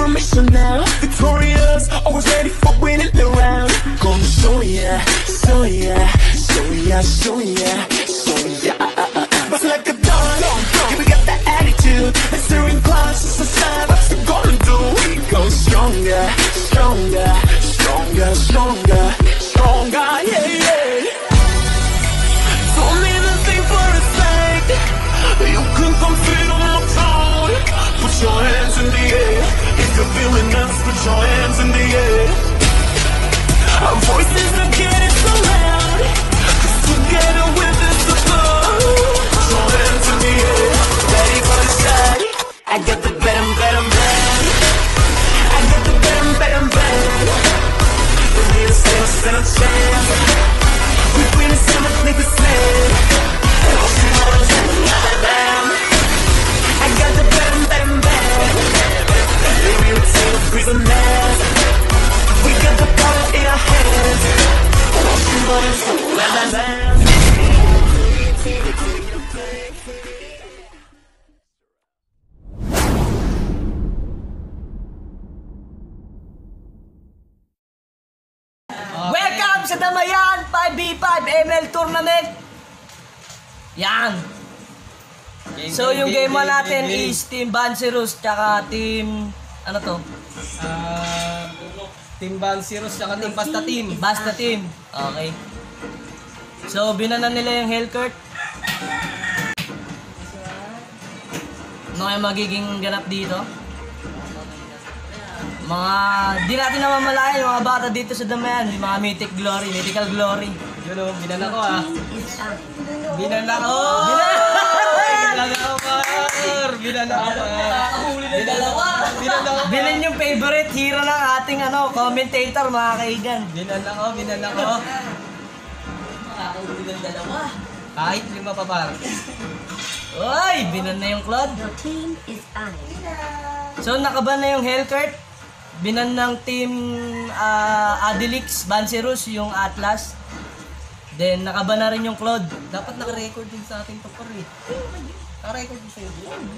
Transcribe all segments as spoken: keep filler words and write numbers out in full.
formation now. Victorious, always ready for winning the round. Gonna show ya, show ya, show ya, show ya, show ya. But like a dog, yeah, we got that attitude. Let's in class, it's a sign. What's it gonna do? We go stronger, stronger, stronger, stronger, stronger, yeah, yeah. Don't even think for a sec. You can come feel on my throne. Put your hands in the air. If you're feeling us, put your hands in the air. Our voices are getting so loud, 'cause together we're visible. Put your hands in the air. Ready for the shot. I got the better, better, better. I got the better, better, better. We need a stand, stand a chance. We bring the summer, make a stand. I got the better, better, better. Baby, we take a prisoners. We got the power in our hands. Ocean buttons, bam, bam, bam. Welcome sa Damayan five v five M L Tournament. Yan. Game, So game, yung game, game mo game, natin game, game. is Team Banserus tsaka Team ano to? Ah, Team Banserus tsaka Team Basta Team. Basta Team. Okay. So binanan nila yung Hellcourt. Ano kaya magiging ganap dito? Mga di natin namamalayan yung mga bata dito sa Damayan, yung mga mythic glory, mythical glory. Yun o, binan ako ah. Binan ako! Binan ako, par! Binan ako, par! Nakahuli na dalawa! Binan ako, par! Binan yung favorite hero ng ating ano, commentator, mga kaigan. Binan ako, binan ako. Nakahuli ng dalawa. Kahit lima pa, par. Uy! Binan na yung Claude. Your team is on. So nakaban na yung Hellcourt. Binan ng team uh, Adelix, Banserus, yung Atlas. Then nakaban na rin yung Claude. Dapat naka-record din sa ating topper eh. Naka-record din sa'yo.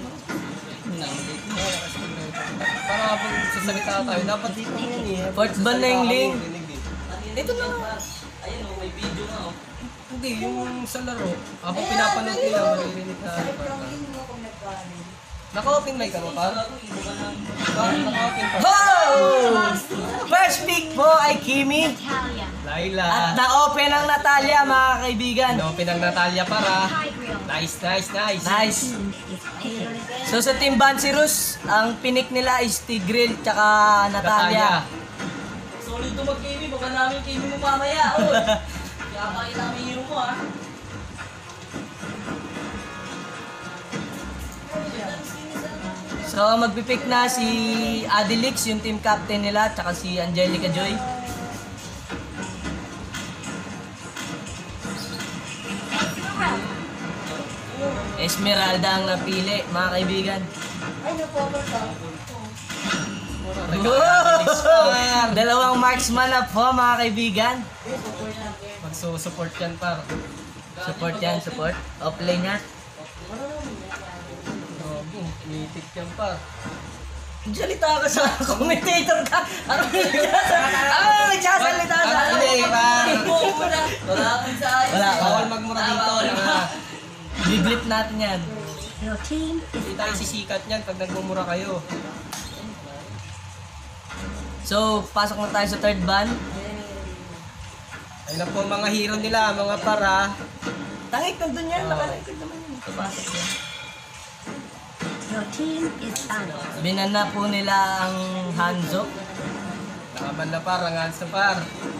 Para habang sasalita tayo, dapat dito yan eh. Fourth ban na yung link. Ito na. Ayun o, may video na o. Hindi, yung sa laro, habang pinapanood nila, maririnig na ano pa. Naka-open mic ka mo, par? Naka-open pa. Oh! First pick po ay Kimi. Natalia. Laila. At na-open ang Natalia, mga kaibigan. Ino-open ang Natalia para. Tigreal. Nice, nice, nice. Nice. Team is Taylor. So sa team Banserus, ang pinik nila is Tigreal tsaka Natalia. Solid to mag-Kimi, baka namin Kimi mo mamaya. Oh. Kaya makita namin hero mo ah. So magpipick na si Adelix, yung team captain nila, tsaka si Angelica Joy. Esmeralda ang napili, mga kaibigan. Wow! Dalawang marksman na po, mga kaibigan. Magsusupport yan, par. Support yan, support. Offlane niya. Grabe, mythic yan, par. Salita ka sa commentator ka. Ano Ano nagsasalita sa Ah, hindi, par. Wala akong sa ayos. Wala. Bawal magmura dito. Ah, Biblip natin yan. Your team is Hindi tayo sisikat niyan pag nagmumura kayo. So, pasok na tayo sa third ban. Ayun na po mga hero nila, mga para. Tangik, nandun yan. Nakalikod naman yun. Pasok yan. your team is on. Binana po nila ang Hanzo. Nakaban na par, ang hands na par.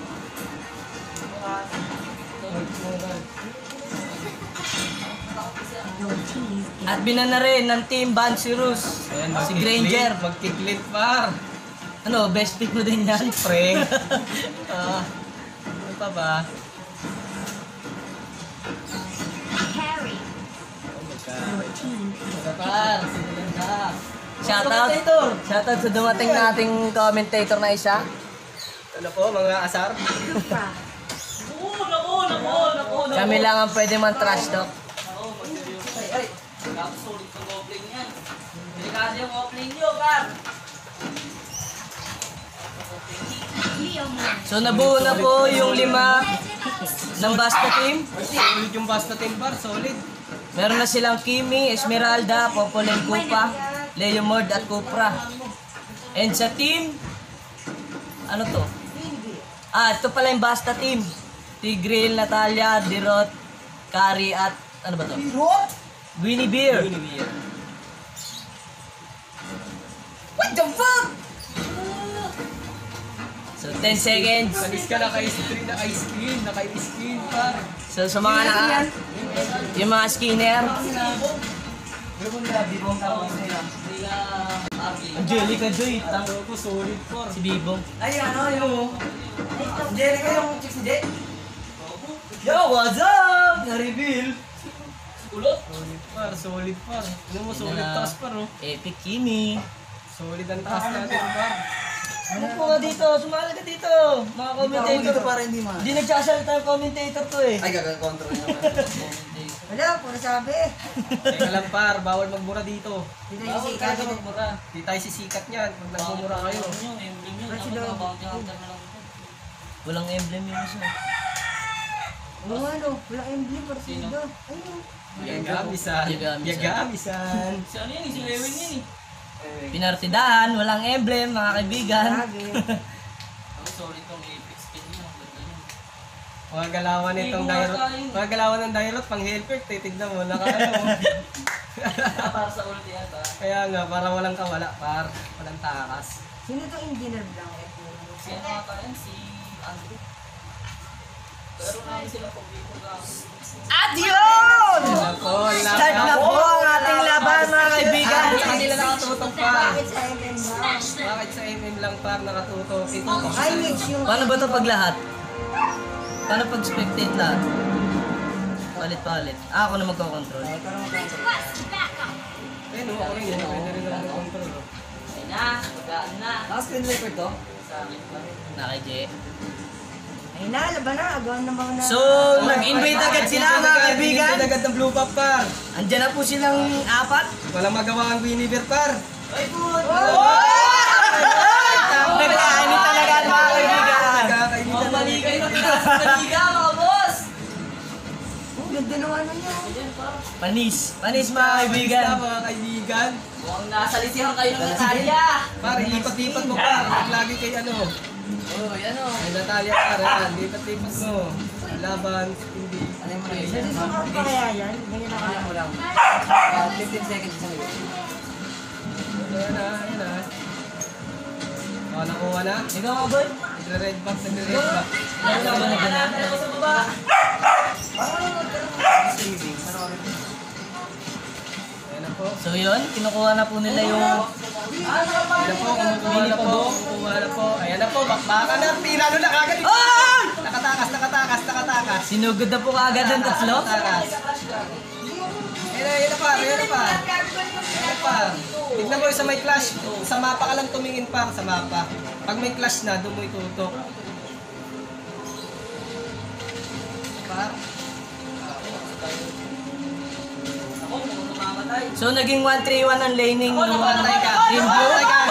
Your team is At binana rin ng team Banserus. Ayan, Si Granger. Magkiklit par. Ano, best pick mo din yan? Siyempre. Ah, ano pa ba? Carry. Oh my God. Your team is Par, shoutout. Shoutout sa dumating nating commentator na isa. Ano po, mga asar? Fra. Kami lang ang pwede man trash talk. Tapos sulit ang opening yan. Delikado yung opening nyo, par. Leo Moon. So nabuo na po yung lima ng Basta Team. Solid yung Basta Team par, solid. Meron na silang Kimi, Esmeralda, Popol and Kupa, Leomord at Cupra. And sa team, ano to? Ah, ito pala yung Basta Team. Tigril, Natalia, Dirot, Kari at ano ba to? Dirot? Winnie Beer. What the fuck? So ten seconds. Kanis ka naka-ice cream, naka-ice cream, naka-ice cream par. So sa mga naka, yung mga skinner. Angelica Joy, Talo ko, solid par. si Bibong. Ay, ano yung... Angelica yung chicks ni Jay? Yo, what's up? Na-reveal. Solid par, solid par. Ano mo, solid taas par oh. Epic Kimi. Solid ang taas natin par. Ano po ka dito? Sumali ka dito. Mga commentator. dito para hindi ma... Hindi nagsasalita yung commentator to eh. Ay, gaga-control naman. Wala, puro sabi. Teka lang par, bawal magmura dito. Hindi na yung sikat. Di tayo sisikat niyan pag nagmumura kayo. Walang emblem yung isa. Oo nga no, wala emblem, partido. Ayun. Yagamisan. Yagamisan. Yagamisan. Pinartidahan, walang emblem mga kaibigan. Lagi. Mga galawan nitong Dairot. Mga galawan ng Dairot, pang helper, titignan mo, naka ano. Para sa ulit yata. Kaya nga, para walang kawala, par. Walang takas. Sino to engineer blanket? Sino nga tayo? Si Andrew. Pero namin sila po dito lang. At yun! Ako, Start na po ang ating laban mga kaibigan. Sa kanila nakatutok pa. Bakit sa M M lang? Bakit sa M M lang par nakatutok? Ito, Ay, Mitch, yung... Paano ba ito pag lahat? Paano pag spectate lahat? Palit-palit. Ah, ako na magkakontrol. ayun, ako rin yun. Pwede rin ako control. Ayun na, magaan na. Naka-screen record to? Naka-J. Ay na, laban na. Agawan na mga na... So, nag-invite agad sila mga kaibigan. Agad ng blue pop par. Andyan na po silang apat. Walang magawa ang Guinevere par. Nagkainit talaga mga kaibigan. Kakainitan na Baliga mga boss. Oh, ganda naman na niya. Panis. Panis mga kaibigan. mga kaibigan. Mukhang nasalisihan kayo ng Natalia. Par, lipat-lipat mo par. Lagi kay ano. Oh, yan o. Kay Natalia par. Yan. Lipat-lipat mo. Laban, hindi. Sa discount pa kaya yan? Ganyan na kaya mo lang. fifteen seconds sa iyo. Ayan na, ayan na. O, nakuha na. Ikaw mga boy. Nagre-red back, nagre-red back. Ano ka ba na ganyan? Ano sa baba? Ayan na po. So yun, kinukuha na po nila yung... Ayan na po, kumukuha na po. Kumukuha na po. Ayan na po, bakbakan na. Pinalo na kagad. Ah! Nakatakas, nakatakas, nakatakas. Sinugod na po kaagad ang tatlo. Nakatakas. Ayan na, ayan na pa, ayan na pa. Ayan na pa. Tignan mo yung sa may clash. Sa mapa ka lang tumingin pa, sa mapa. Pag may clash na, doon mo itutok. Pa. So naging one three one ang laning ng Patay ka. Team Blue. Patay ka.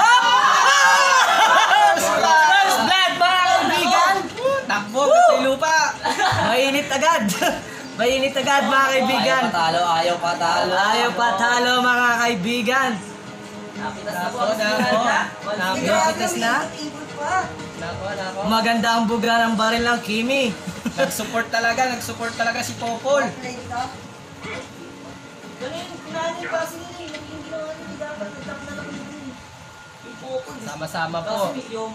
First blood mga kaibigan! Takbo, kasi lupa. Mainit agad! Mainit agad mga kaibigan! Patalo, ayaw patalo. Ayaw patalo mga kaibigan! Nako, nako. Nako, Napitas na? nako, nako. Maganda ang buga ng baril ng Kimi. Nag-support talaga, nag-support talaga si Popol. Sama-sama po.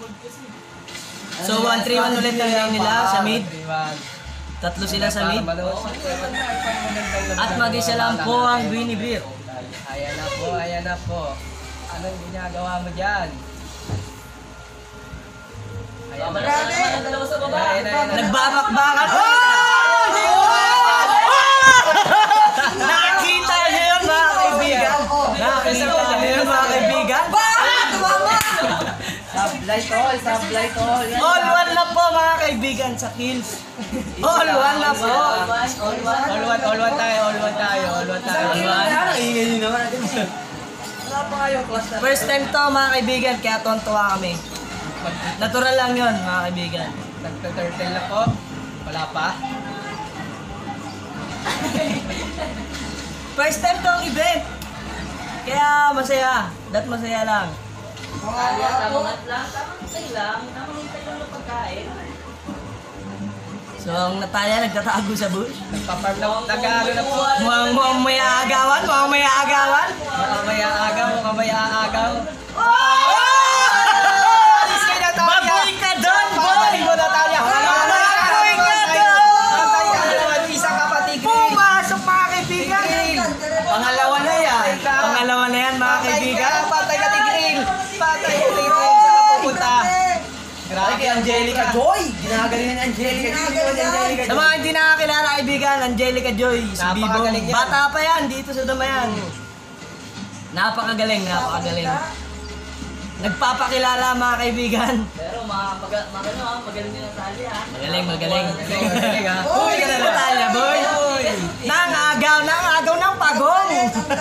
So one three one ulit ang lane nila sa mid. Iwan. Tatlo sila sa mid. At At mag-isa lang po ang Guinevere. Ayan na po, ayan na po. Anong ginagawa mo dyan? Ayan na. Ayan na, ayan na. Nagbabakbakan. Nakakita niyo yun mga kaibigan. Nakakita niyo yun mga kaibigan. Sablay tol, sablay tol. All one na po mga kaibigan sa kills. All one na po. All one, all one tayo, all one tayo, all one tayo. All one. Ingay nyo naman natin. Wala pa kayong class na. First time to mga kaibigan, kaya tontuwa kami. Natural lang yun, mga kaibigan. Nagta-turtle na po. Wala pa. First time tong event. Kaya masaya. Dat masaya lang. Kaya tamangat lang. Tamang hintay lang. Tamang hintay lang ng pagkain. So, ang Natalia nagtatago sa bush. Nagpa-farm na. Nag-ano na po. Mukhang mukhang may aagawan. Mukhang may aagawan. Mukhang may aagaw. Mukhang may aagaw. Baboy ka doon, boy! Pagaling mo, Natalia. Baboy ka doon! Pantay ka naman. Isa ka pa, Tigre. Pumasok, mga kaibigan. Pangalawa na yan. Pangalawa na yan, mga kaibigan. Patay ka, Tigre. Patay ka, Tigre. Saan ka pupunta? Grabe kay Angelica Joy! Ginagaling ng Angelica Joy. Angelica Sa mga hindi nakakilala kaibigan, Angelica Joy, si Bibong. Napakagaling yan. Bata pa yan, dito sa Damayan. Napakagaling, napakagaling. Nagpapakilala mga kaibigan. Pero mga maga, magano ha, magaling din ang tali ha. Magaling, magaling. Magaling, ha? Uy, ka na Natalia, boy. Nangagaw, nangagaw ng pagong.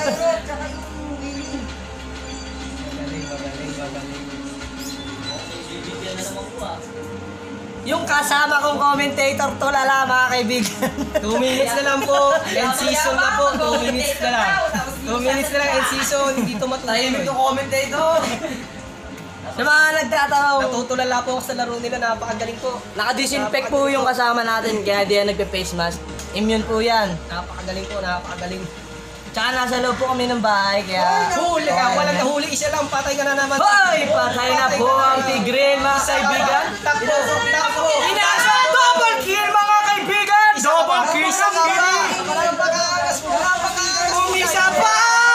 Yung kasama kong commentator to lala mga kaibigan. Two minutes na lang po. End season na po. Two minutes na lang. Two minutes na lang end season. Hindi to Tahimik matutuloy. yung commentator. Sa mga nagtatanong, Natutulala po ako sa laro nila. Napakagaling po. naka-disinfect po yung kasama natin kaya di yan nagpe-face mask. Immune po yan. Napakagaling po. Napakagaling. Tsaka nasa loob po kami ng bahay kaya... Huli ka. Walang nahuli. Isa lang. Patay ka na naman. Hoy! Patay na po ang tigre mga kaibigan. Takbo. Takbo. Pinasa! Double kill mga kaibigan! Double kill sa kiri! Walang pag-aaras mo. Walang pag-aaras mo. Umisa pa!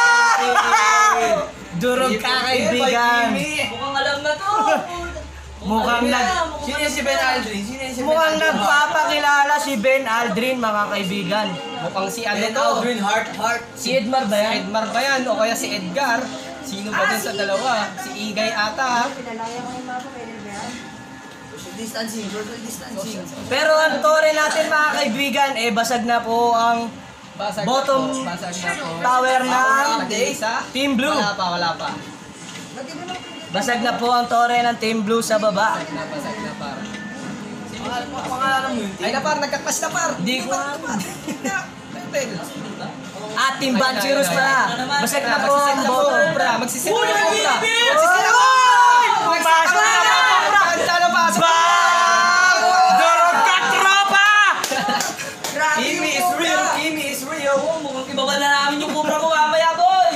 Durog ka kaibigan. Mukhang alam na to. Mukhang nag... Sino yung si Ben Aldrin? Sino yung si Ben Mukhang Aldrin? nagpapakilala si Ben Aldrin mga kaibigan. Mukhang si ano Ben to. Aldrin, heart, heart. Si Edmar ba Si yan? Edmar ba yan? O kaya si Edgar? Sino ba dun sa dalawa? Si Igay ata. Social distancing, social distancing. Pero ang tore natin mga kaibigan, eh basag na po ang Basag Bottom na po. Basag na po. tower ng Update sa Team Blue. Wala pa, wala pa. Basag na po ang tore ng Team Blue sa baba. Basag na, basag na par. Pangalan mo yun, Ay na par, nagka-clash na par. Hindi ko alam. Pwede. At Team Banchirus pala. Basag na po ang bottom. Cobra, magsisit na Uy, Cobra. Bibi! Magsisit na Uy! Pumasok na po, Cobra! Kanta na pasok. Bang! Durog ka, tropa! Kimi is real, Kimi is real. Oh, mukhang ibaba na namin yung kubra ko mamaya, boy.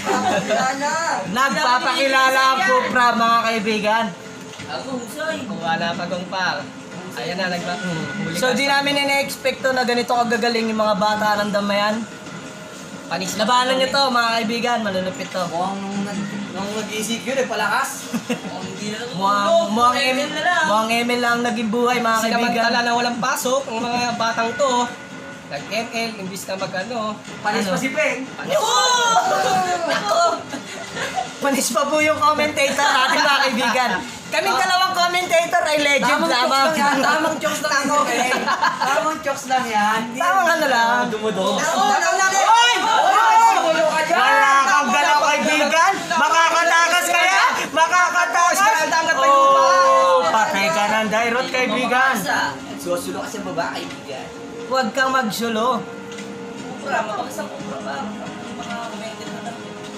Nagpapakilala ang Cobra mga kaibigan. Ako, husay. Wala pa gong par. Ayan na, nagba... Hmm, huli So ka. di namin ina-expect to na ganito kagagaling yung mga bata ng Damayan. Panis na. Labanan nyo to mga kaibigan, malulupit to. Mukhang nung nag- nung nag-E C Q, nagpalakas. Mukhang hindi na Mukhang, mukhang, Emil Emil, na lang. mukhang Emil lang naging buhay mga kaibigan. Sinamantala na walang pasok, ang mga batang to, nag-M L, imbis na mag-ano. Panis Ano? pa si Peng. Panis pa po yung commentator natin mga kaibigan. Kaming dalawang commentator ay legend Tamang chokes lamang. lang yan. Tamang chokes lang ito, Peng. Tamang chokes lang yan. Hindi Tamang ano lang. Dumudo. Oy! Wala kang galaw kaibigan. Makakatakas kaya? Makakatakas. Oh, patay ka ng dairot kaibigan. Susulo ka sa baba, kaibigan. Huwag kang magsulo. Kubra, mabakas ang kubra ba? Mga commented na lang.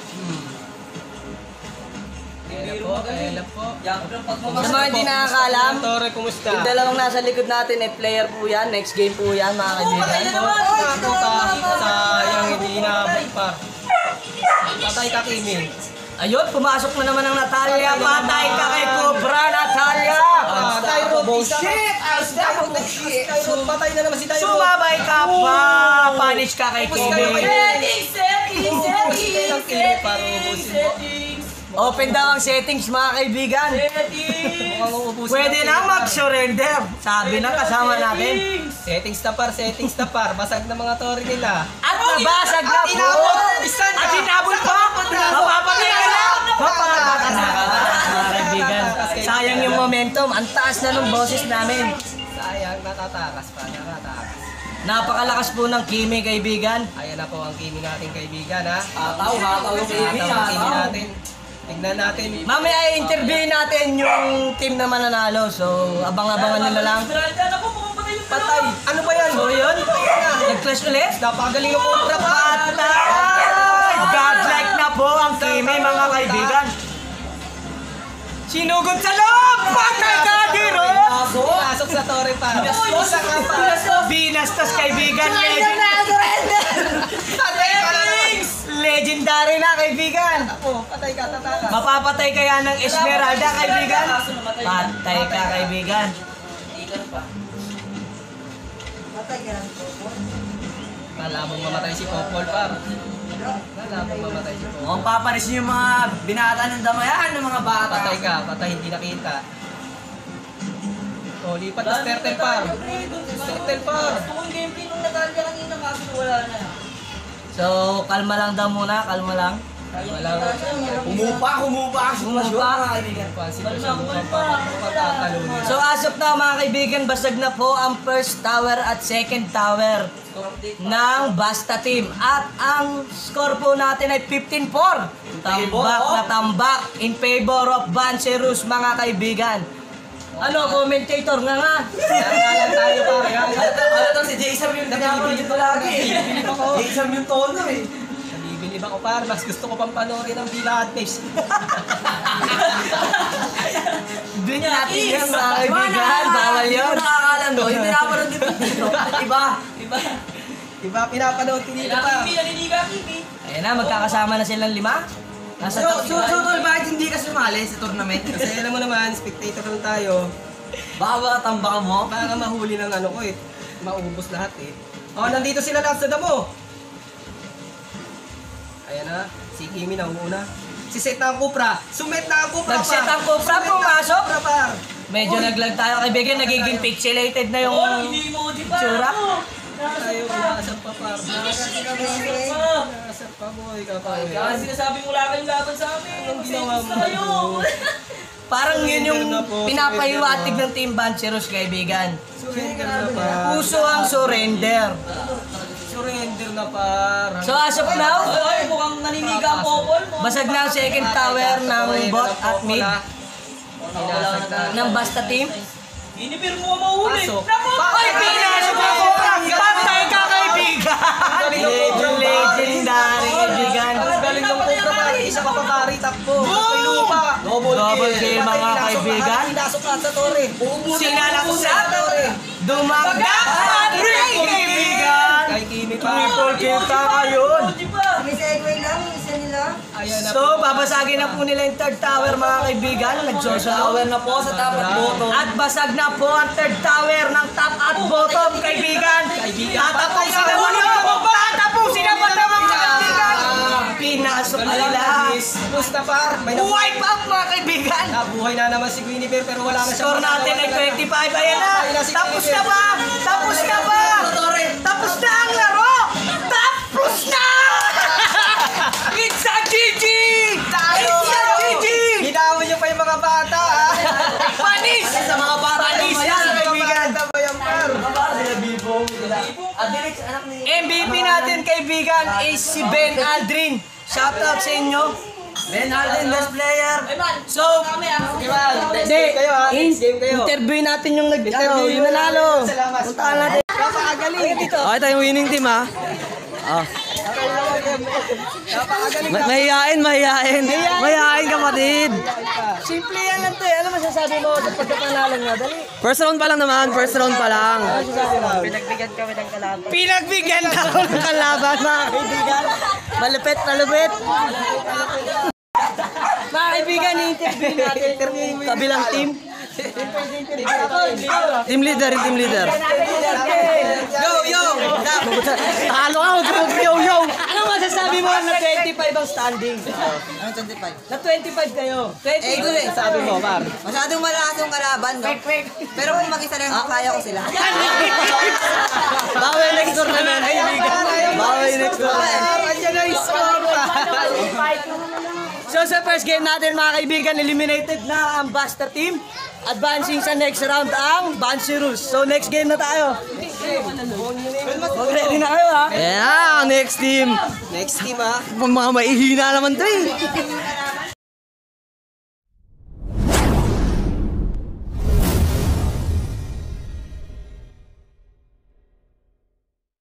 Ayan na po, ayan na po. Yan, pero pag Sa mamas- mga hindi nakakaalam, Tore, kumusta? yung dalawang nasa likod natin ay player po yan. Next game po yan mga kaibigan. Nakakota, sayang hindi inabot pa. Patay ka, Kimi. Ayun, pumasok na naman ang Natalia. Patay ka kay Cobra, Natalia. Ah, Tyrod, isa ka. I'll stop with the shit! Tyrod, patay na naman si Tyrod. Sumabay ka pa. Punish ka kay Ubus kayo Kimi. kayo. Settings, settings, Ilang kilo para ubusin mo? settings, Open daw ang settings mga kaibigan. settings. Mukhang uubusin Pwede natin. na mag-surrender. Sabi ng kasama natin. Settings na par, settings na par. Basag na mga tore nila. At nabasag na po. Isan At hinabol pa. Mapapatay ka na. Mapapatay ka na. Mga kaibigan. Sayang yung momentum. Ang taas na ng boses namin. Sayang, natatakas pa, natatakas. Napakalakas po ng Kimi kaibigan. Ayan na po ang Kimi nating kaibigan, ha? Hataw, hataw yung Kimi, Hataw ang Kimi hataw. natin. Tingnan natin. Mamaya i-interview natin yung team na mananalo. So, abang-abangan nyo na lang. Patay. Ano ba yan? So, yun. Nag-clash ulit. Napakagaling ng kontra pa. Patay! Godlike na po ang Kimi, mga kaibigan. Sinugod sa loob! Patay ka, Giro! Pasok sa torre pa. Isa ka pa. Binastos, kaibigan. Patay ka na. Legendary na, kaibigan. Oh, patay ka, tataka. Mapapatay kaya ng Esmeralda, kaibigan? Patay ka, kaibigan. Kala mong mamatay si Popol pa. Kala mong mamatay si Popol. Mukhang papanis niyo yung mga binata ng damayan ng mga bata. Patay ka, patay, hindi nakita. Oh, lipat na turtle par. Turtle par. So, kalma lang daw muna, kalma lang. Wala. Humupa, humupa ang sitwasyon, Humupa. mga kaibigan. Papatalunin. So, as of now, mga kaibigan, basag na po ang first tower at second tower ng Basta Team. At ang score po natin ay fifteen four. Tambak na tambak in favor of Banserus, mga kaibigan. Ano, commentator nga nga? Nangalan tayo pa. Ano to si Jason yung nagkakaroon dito lagi. Jason yung tono eh. Nabibilib ako par. Mas gusto ko pang panoorin ng Villa Advice. Doon natin yan, mga kaibigan. Bawal yun. Yung nakakalan doon, yung pinapanood dito dito. Iba. Iba. Diba, pinapanood ko dito pa. Ayan na, magkakasama na silang lima. Nasa So, top so, so, tol, bakit hindi ka sumali sa tournament? Kasi alam mo naman, spectator lang tayo. Baka ba tambakan mo? Baka mahuli ng ano ko eh. Maubos lahat eh. Oh, nandito sila lahat sa damo. Ayan na, si Kimi na una. Si Set na ang Kupra. Sumet na ang Kupra pa. Nag-set ang Kupra, Sumet na ang pumasok. Kupra pa. Medyo naglag tayo, kaibigan. Nagiging pixelated na yung tsura. Tayo, umaasap pa par. Umaasap pa boy, kapay. sinasabi mo lang yung laban sa amin. Anong ginawa mo? Parang yun yung pinapahiwatig ng Team Banserus, kaibigan. Surrender na par. Puso ang surrender. Surrender na par. So as of now, Ay, mukhang naniniga ang popol. basag na ang second tower ng bot at mid Pinasag na. ng Basta Team. Inipir mo mahuli. Pasok. Ay, pinasok ako! Patay ka, kaibigan! Legendary, kaibigan. Ang galing ng Kupra par. Isa pa pa pari, takbo. May lupa. Double kill, mga kaibigan. Pinasok lahat sa torre. Sinalaksak, dumagdak at ring, kaibigan. Kay Kimi pa. Triple kill ka ngayon. May segue lang, yung isa nila. Ayan na. So, babasagin na po nila yung third tower, mga kaibigan. Nagsosower Tower na po sa tapat bottom. at basag na po ang third tower ng top at bottom, kaibigan. Tatapusin na po nyo! Tatapusin na po ito, mga kaibigan! Pinasok nila. Gusta par. May nabuhay. Wipe out, mga kaibigan. Nabuhay na naman si Guinevere pero wala na siya. Score natin ay twenty-five. Ayan na. Tapos na ba? Tapos na ba? Tapos na ang laro! Tapos na! It's a G G! Tayo! It's a G G! Hinawin niyo pa yung mga bata ah. Panis! Sa mga bata Panis naman yan, yan. kaibigan. Bata ba yung par? Sila Bibo. Ah, Direk, anak ni... M V P natin, kaibigan, is si Ben Aldrin. Shoutout sa inyo. Ben Alden, best player. So, Diba? Next hindi, game kayo ah. Next game kayo. interview natin yung nag, ano, Interview yung nanalo. Salamat. Puntahan natin. Napakagaling. Dito. Okay, tayong winning team ha. Oh. Napakagaling. Ma- mahihain, mahihain. Mahihain kapatid. Simple yan lang to eh. Ano masasabi mo sa pagkapanalo nyo? Dali. First round pa lang naman, first round pa lang. Pinagbigyan kami ng kalaban. Pinagbigyan ako ng kalaban, mga kaibigan. Malupit, malupit. Mga kaibigan, i-interview natin kabilang team. Team leader, team leader. Yo, yo! Talo ka, huwag ka yo, yo. Ano masasabi mo na twenty-five ang standing? Ano, twenty-five? Na twenty-five kayo. twenty. Eh, good eh. Sabi mo par. Masyadong malakas yung kalaban, no? Pero kung mag-isa lang ako, kaya ko sila. Bawal next tournament. Bawal next tournament. Andiyan na yung score pa. So sa first game natin, mga kaibigan, eliminated na ang Basta Team. Advancing sa next round ang Banserus. So next game na tayo. Mag-ready na kayo ha. Ayan na, next team. Next team ah. Mga maihina naman to eh.